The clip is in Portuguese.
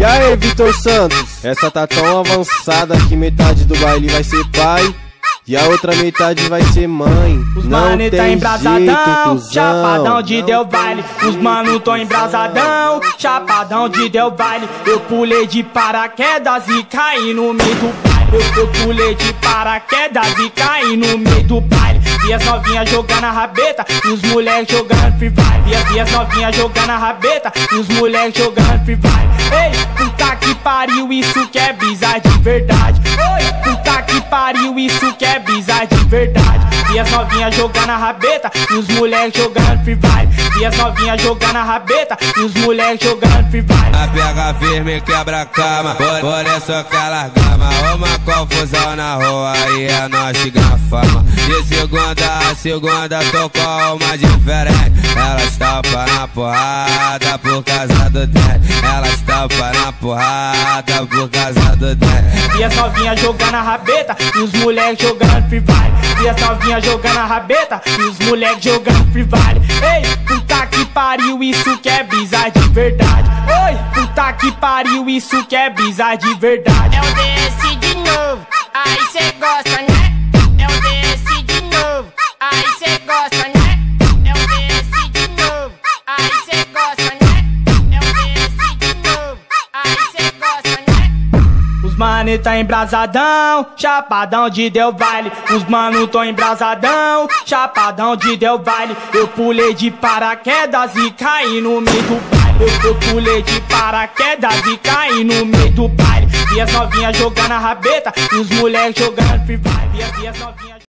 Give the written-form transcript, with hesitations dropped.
E aí, Vitor Santos? Essa tá tão avançada que metade do baile vai ser pai e a outra metade vai ser mãe. Os não mano tá tem embrasadão, jeito, chapadão de deu baile. Os mano tão embrasadão, chapadão de deu baile. Eu pulei de paraquedas e caí no meio do baile. Eu pulei de paraquedas e caí no meio do baile. E as novinhas jogando a rabeta e os moleques jogando Free Fire. E as novinhas jogando a rabeta e os moleques jogando Free Fire. Ei, puta que pariu, isso que é brisa de verdade. Oi, puta que pariu, isso que é brisa de verdade. E as novinhas jogando a rabeta e os moleques jogando Free Fire. E as novinhas jogando a rabeta e os moleques jogando Free Fire. A pega firme, quebra a cama, por isso que ela gama. Uma confusão na rua e é nós que ganha fama. De segunda a segunda tô com uma diferente. Elas tampam na porrada por causa do dente. Elas tampam na porrada por causa do dente. E as novinhas jogando a rabeta e os moleques jogando Free Fire. E as novinhas jogando a rabeta e os moleques jogando Free Fire. Ei, puta que pariu, isso que é brisa de verdade. Oi, puta que pariu, isso que é brisa de verdade. É o DS de novo, aí cê gosta, né? É o DS de novo, aí cê gosta, né? É o DS de novo, aí cê gosta, né? É o DS de novo, aí cê gosta, né? Os mano tá embrasadão, chapadão de deu baile. Os mano tão embrasadão, chapadão de deu baile. Eu pulei de paraquedas e caí no meio do baile. Eu pulei de paraquedas e caí no meio do baile. E as novinhas jogando a rabeta e os moleques jogando Free Fire. E as novinhas